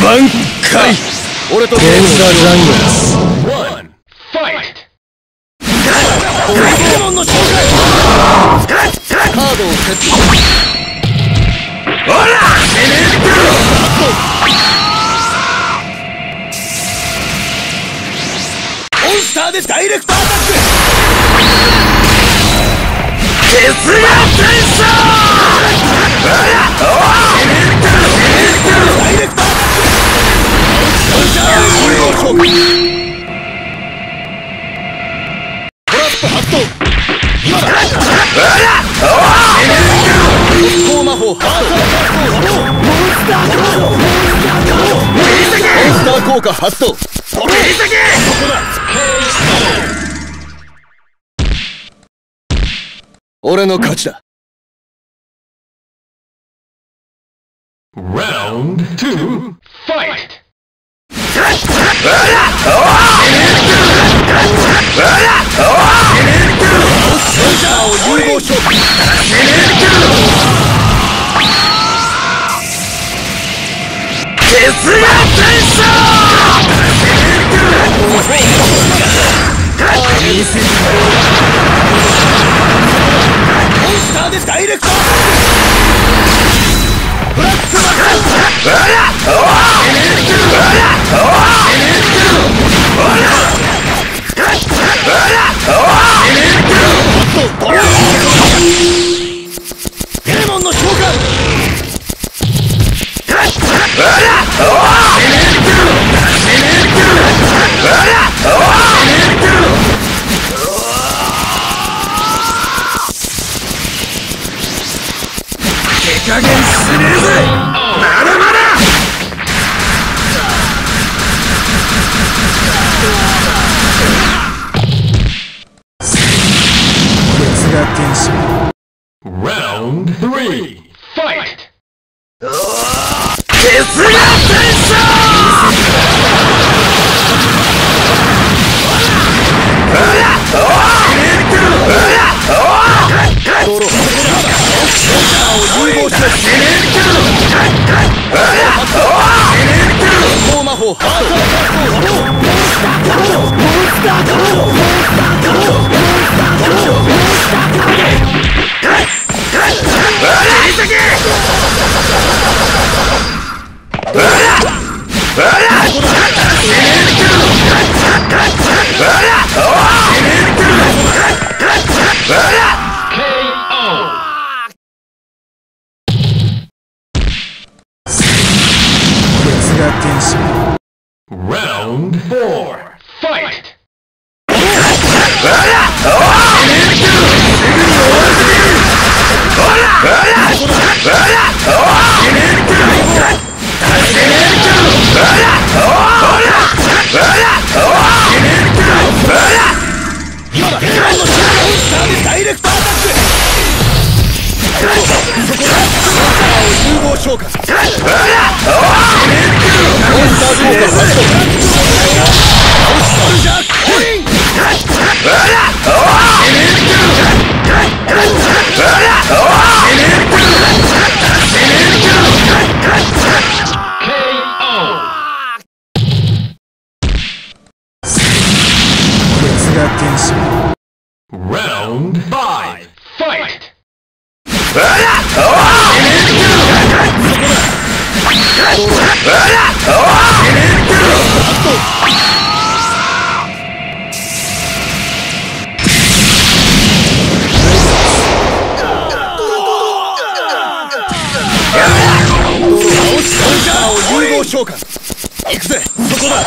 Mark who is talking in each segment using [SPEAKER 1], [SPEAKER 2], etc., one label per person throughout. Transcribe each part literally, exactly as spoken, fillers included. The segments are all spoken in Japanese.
[SPEAKER 1] 挽回。俺とゲンダーラングス。ポケモンの紹介。カードをセット。ほらモンスターでダイレクトアタック。鉄が転送。ダイレクトアタック。モンスター融合召喚。トラップ発動。今だ。特攻魔法発動。モンスター効果発動。俺の勝ちだ。
[SPEAKER 2] Round two, fight!
[SPEAKER 1] モンスターでダイレクト。ブラックマデーモンの召喚。手加減しねえぜ。まだまだ。鉄が天使。
[SPEAKER 2] Round three, fight!
[SPEAKER 1] 鉄が天使。
[SPEAKER 2] Round four, fight!
[SPEAKER 1] ダイレクトアタック。融合召喚。モンスター効果発動。ジャックコイン。鉄が天使。
[SPEAKER 2] Round five, fight!
[SPEAKER 1] 融合召喚。行くぜ。そこだ。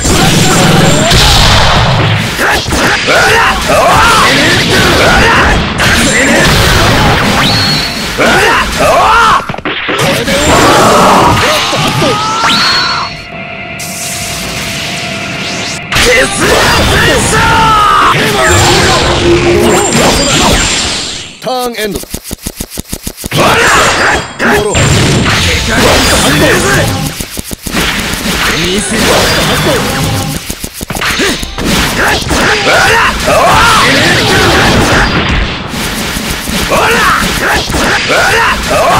[SPEAKER 1] ターンエンドだ。ほら